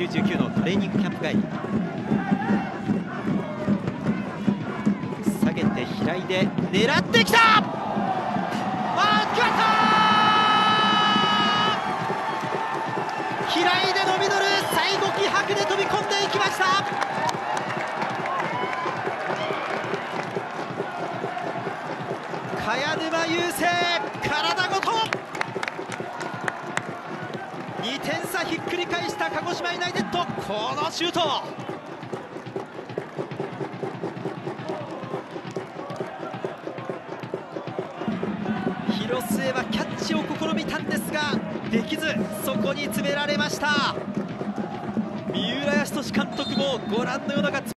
U19 のトレーニングキャンプ帰り。下げて平井で狙ってきた。決まった。平井で伸び乗る、最後気迫で飛び込んでいきました。茅沼雄星、体ごと2点差ひっくり返した鹿児島ユナイテッド。このシュート、広末はキャッチを試みたんですができず、そこに詰められました。三浦泰年監督もご覧のような